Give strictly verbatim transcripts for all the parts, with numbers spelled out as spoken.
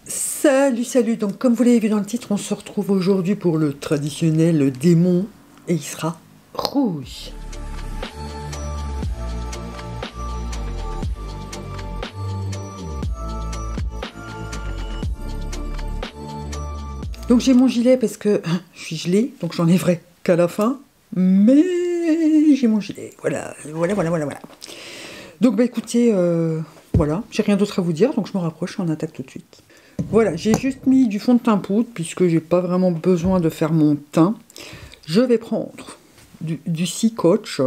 Salut, salut, donc comme vous l'avez vu dans le titre, on se retrouve aujourd'hui pour le traditionnel démon, et il sera rouge. Donc j'ai mon gilet parce que je suis gelée, donc j'enlèverai qu'à la fin, mais j'ai mon gilet, voilà, voilà, voilà, voilà, voilà. Donc bah écoutez, euh, voilà, j'ai rien d'autre à vous dire, donc je me rapproche, on attaque tout de suite. Voilà, j'ai juste mis du fond de teint poudre, puisque j'ai pas vraiment besoin de faire mon teint. Je vais prendre du, du Scotch.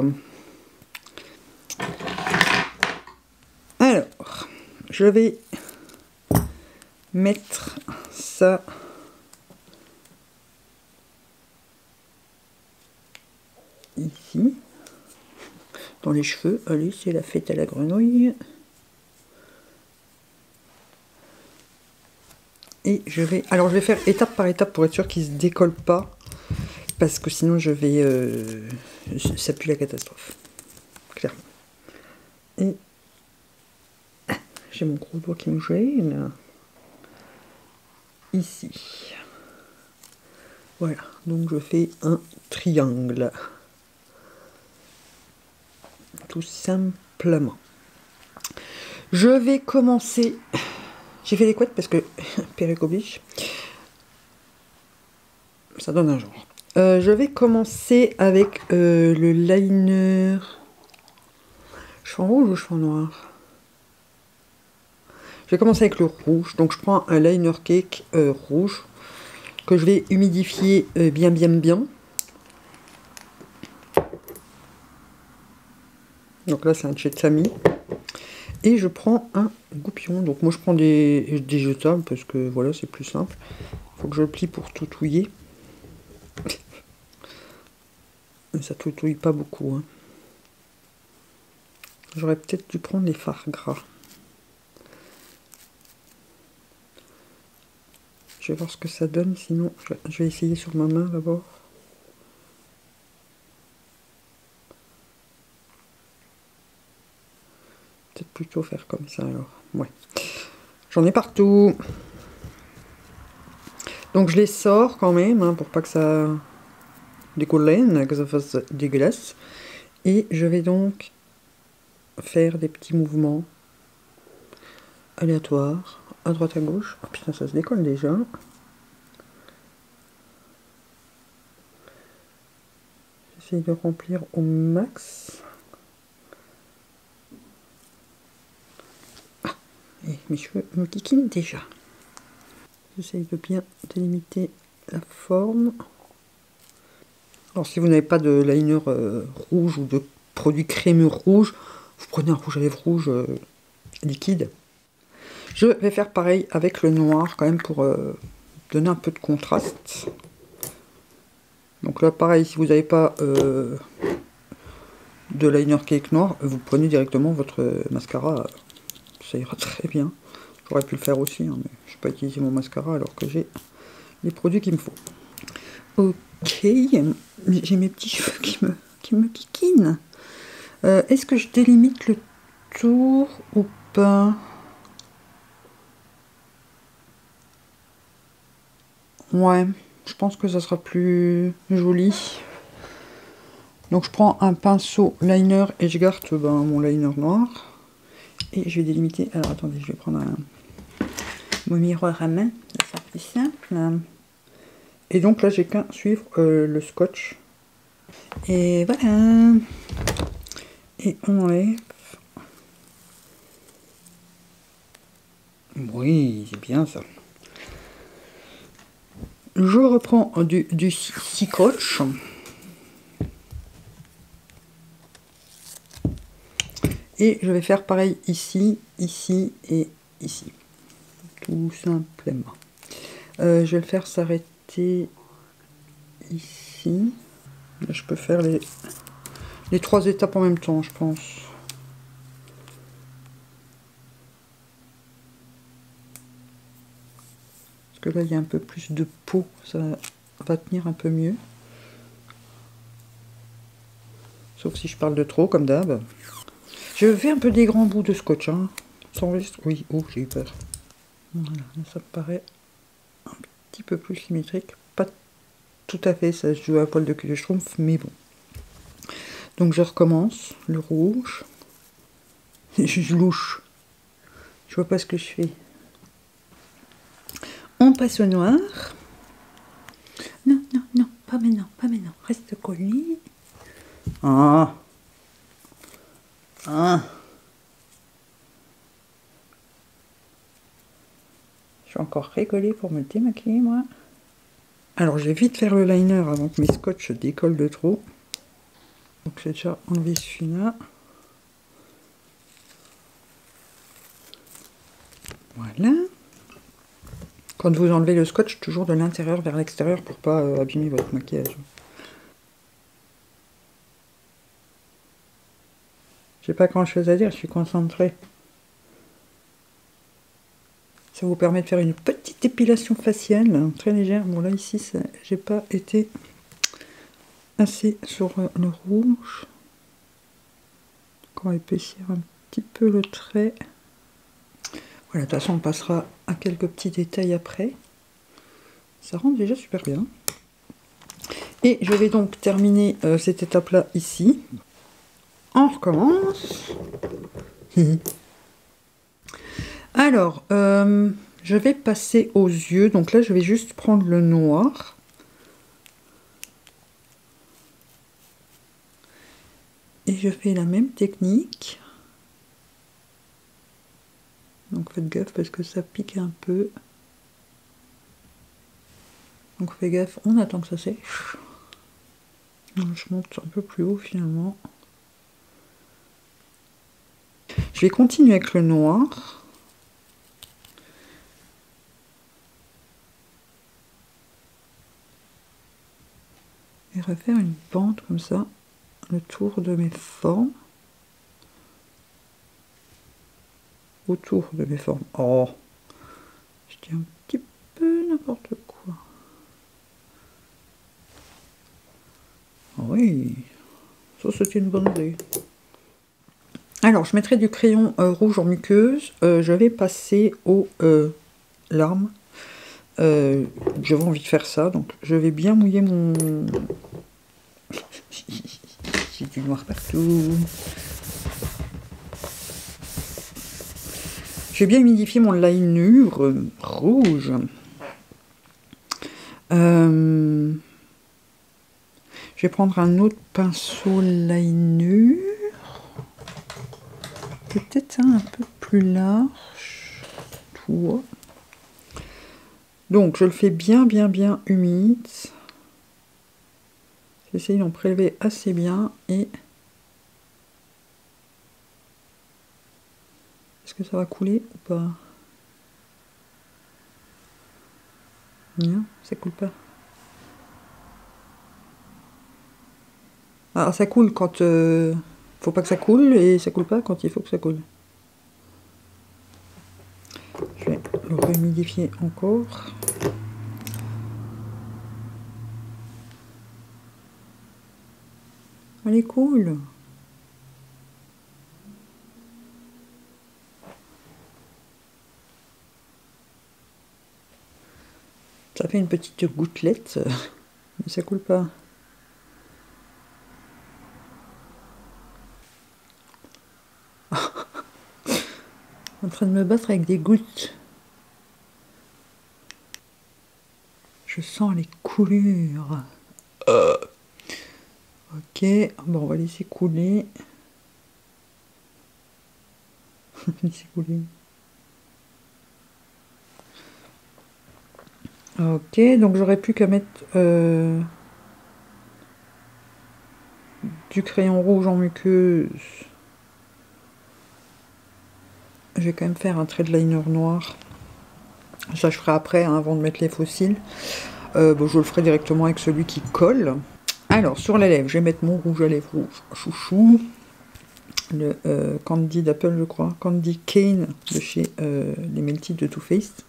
Alors, je vais mettre ça ici, dans les cheveux. Allez, c'est la fête à la grenouille. Et je vais... Alors, je vais faire étape par étape pour être sûr qu'il ne se décolle pas. Parce que sinon, je vais... Euh... Ça pue la catastrophe. Clairement. Et... J'ai mon gros doigt qui me gêne. Ici. Voilà. Donc, je fais un triangle. Tout simplement. Je vais commencer... J'ai fait des couettes parce que perruque oblige. Ça donne un genre. Euh, je vais commencer avec euh, le liner. Je fais en rouge ou je fais en noir? Je vais commencer avec le rouge. Donc je prends un liner cake euh, rouge que je vais humidifier euh, bien bien bien. Donc là c'est un Chetami. Et je prends un goupillon. Donc moi je prends des, des jetables parce que voilà c'est plus simple. Il faut que je le plie pour tout touiller. Mais ça toutouille pas beaucoup. Hein. J'aurais peut-être dû prendre les fards gras. Je vais voir ce que ça donne, sinon je vais essayer sur ma main d'abord. Peut-être plutôt faire comme ça alors. Ouais. J'en ai partout. Donc je les sors quand même, hein, pour pas que ça décolle, que ça fasse dégueulasse. Et je vais donc faire des petits mouvements aléatoires, à droite à gauche. Oh putain, ça se décolle déjà. J'essaye de remplir au max. Ah, et mes cheveux me kikinent déjà. J'essaye de bien délimiter la forme. Alors si vous n'avez pas de liner euh, rouge ou de produit crémeux rouge, vous prenez un rouge à lèvres rouge euh, liquide. Je vais faire pareil avec le noir quand même pour euh, donner un peu de contraste. Donc là pareil, si vous n'avez pas euh, de liner cake noir, vous prenez directement votre mascara, ça ira très bien. J'aurais pu le faire aussi, hein, mais je ne vais pas utiliser mon mascara alors que j'ai les produits qu'il me faut. Ok, j'ai mes petits cheveux qui me, qui me kikinent. Euh, Est-ce que je délimite le tour ou pas? Ouais, je pense que ça sera plus joli. Donc je prends un pinceau liner et je garde ben, mon liner noir. Et je vais délimiter. Alors attendez, je vais prendre un, mon miroir à main. Ça sera plus simple. Et donc là, j'ai qu'à suivre euh, le scotch. Et voilà. Et on enlève. Oui, c'est bien ça. Je reprends du, du scotch. Et je vais faire pareil ici, ici et ici. Tout simplement. Euh, je vais le faire s'arrêter ici. Là, je peux faire les, les trois étapes en même temps, je pense. Parce que là, il y a un peu plus de peau. Ça va tenir un peu mieux. Sauf si je parle de trop, comme d'hab. Je fais un peu des grands bouts de scotch. Hein. Sans risque. Oui, oh, j'ai eu peur. Voilà, ça me paraît un petit peu plus symétrique. Pas tout à fait, ça se joue à poil de cul de schtroumpf, mais bon. Donc je recommence, le rouge. Je louche. Je vois pas ce que je fais. On passe au noir. Non, non, non, pas maintenant, pas maintenant. Reste collé. Ah. Ah. Je vais encore rigoler pour me démaquiller, moi. Alors, je vais vite faire le liner avant que mes scotch décollent de trop. Donc, j'ai déjà enlevé celui-là. Voilà. Quand vous enlevez le scotch, toujours de l'intérieur vers l'extérieur pour pas euh, abîmer votre maquillage. J'ai pas grand chose à dire, je suis concentrée. Ça vous permet de faire une petite épilation faciale, hein, très légère. Bon là ici, j'ai pas été assez sur euh, le rouge. On va épaissir un petit peu le trait. Voilà, de toute façon on passera à quelques petits détails après. Ça rend déjà super bien. Et je vais donc terminer euh, cette étape-là ici. On recommence. Alors, euh, je vais passer aux yeux. Donc là, je vais juste prendre le noir. Et je fais la même technique. Donc faites gaffe parce que ça pique un peu. Donc faites gaffe, on attend que ça sèche. Donc, je monte un peu plus haut finalement. Je vais continuer avec le noir. Et refaire une bande comme ça, le tour de mes formes. Autour de mes formes. Oh, je dis un petit peu n'importe quoi. Oui, ça c'était une bonne idée. Alors, je mettrai du crayon euh, rouge en muqueuse. Euh, je vais passer aux euh, larmes. Euh, J'avais envie de faire ça, donc je vais bien mouiller mon... J'ai du noir partout. Je vais bien humidifier mon liner euh, rouge. Euh, je vais prendre un autre pinceau liner. Peut-être un, un peu plus large. Toi. Donc je le fais bien bien bien humide. J'essaye d'en prélever assez bien et... Est-ce que ça va couler ou pas? Non, ça coule pas. Alors ça coule quand... Euh, faut pas que ça coule et ça coule pas quand il faut que ça coule. Je vais le rehumidifier encore. Elle est cool. Ça fait une petite gouttelette, mais ça coule pas. En train de me battre avec des gouttes. Je sens les coulures. Euh. Ok, bon, on va laisser couler. laisser couler. Ok, donc j'aurais plus qu'à mettre euh, du crayon rouge en muqueuse. Je vais quand même faire un trait de liner noir. Ça je ferai après, hein, avant de mettre les fossiles. Euh, bon, je le ferai directement avec celui qui colle. Alors, sur la lèvre, je vais mettre mon rouge à lèvres rouge chouchou. Le euh, Candy d'Apple, je crois. Candy Cane de chez euh, les Melty de Too Faced.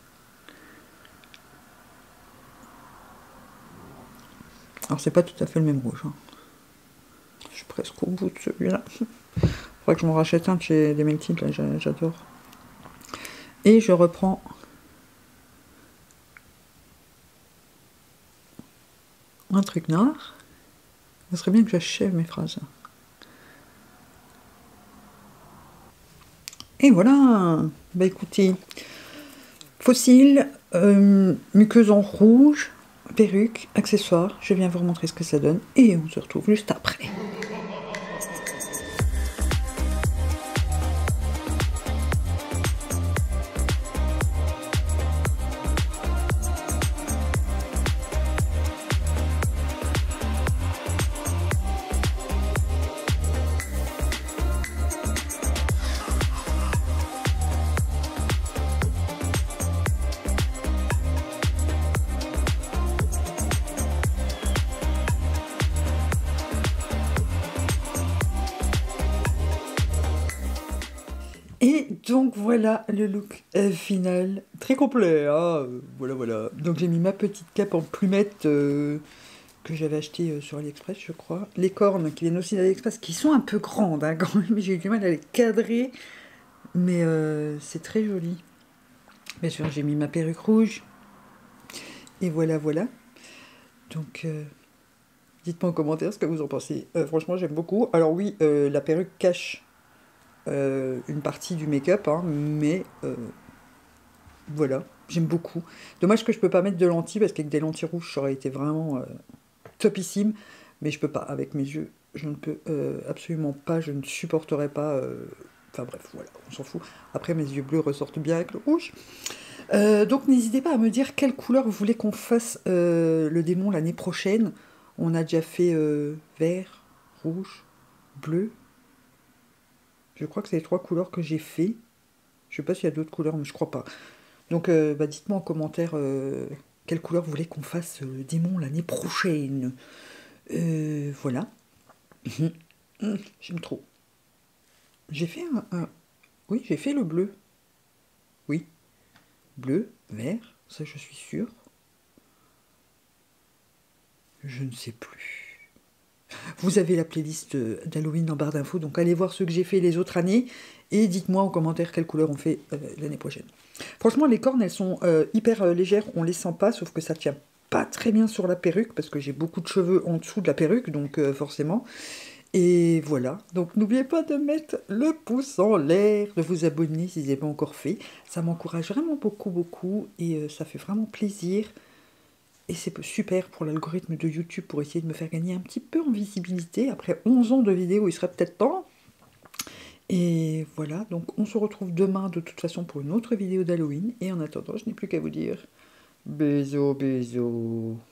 Alors, c'est pas tout à fait le même rouge. Hein. Je suis presque au bout de celui-là. Faudrait que je m'en rachète un de chez les Melty, là, j'adore. Et je reprends un truc noir. Ce serait bien que j'achève mes phrases. Et voilà. Bah écoutez, fossile, euh, muqueuse en rouge, perruque, accessoires. Je viens vous remontrer ce que ça donne et on se retrouve juste après. Et donc voilà le look euh, final, très complet, hein, euh, voilà voilà. Donc j'ai mis ma petite cape en plumette euh, que j'avais achetée euh, sur AliExpress je crois. Les cornes qui viennent aussi d'AliExpress, qui sont un peu grandes hein, quand même, j'ai eu du mal à les cadrer, mais euh, c'est très joli. Bien sûr j'ai mis ma perruque rouge, et voilà voilà. Donc euh, dites-moi en commentaire ce que vous en pensez. Euh, franchement j'aime beaucoup. Alors oui, euh, la perruque cache Euh, une partie du make-up, hein, mais euh, voilà, j'aime beaucoup. Dommage que je peux pas mettre de lentilles, parce qu'avec des lentilles rouges, ça aurait été vraiment euh, topissime, mais je peux pas, avec mes yeux, je ne peux euh, absolument pas, je ne supporterais pas, euh, enfin bref, voilà, on s'en fout. Après, mes yeux bleus ressortent bien avec le rouge. Euh, donc n'hésitez pas à me dire quelle couleur vous voulez qu'on fasse euh, le démon l'année prochaine. On a déjà fait euh, vert, rouge, bleu. Je crois que c'est les trois couleurs que j'ai fait. Je sais pas s'il y a d'autres couleurs, mais je crois pas. Donc euh, bah, dites-moi en commentaire euh, quelle couleur vous voulez qu'on fasse le démon l'année prochaine. Euh, voilà. J'aime trop. J'ai fait un, un... Oui, j'ai fait le bleu. Oui. Bleu, vert, ça je suis sûre. Je ne sais plus. Vous avez la playlist d'Halloween en barre d'infos, donc allez voir ce que j'ai fait les autres années et dites-moi en commentaire quelle couleur on fait euh, l'année prochaine. Franchement, les cornes, elles sont euh, hyper euh, légères, on les sent pas, sauf que ça tient pas très bien sur la perruque, parce que j'ai beaucoup de cheveux en dessous de la perruque, donc euh, forcément. Et voilà, donc n'oubliez pas de mettre le pouce en l'air, de vous abonner si vous n'avez pas encore fait. Ça m'encourage vraiment beaucoup, beaucoup, et euh, ça fait vraiment plaisir. Et c'est super pour l'algorithme de YouTube pour essayer de me faire gagner un petit peu en visibilité. Après onze ans de vidéos, il serait peut-être temps. Et voilà, donc on se retrouve demain de toute façon pour une autre vidéo d'Halloween. Et en attendant, je n'ai plus qu'à vous dire bisous, bisous.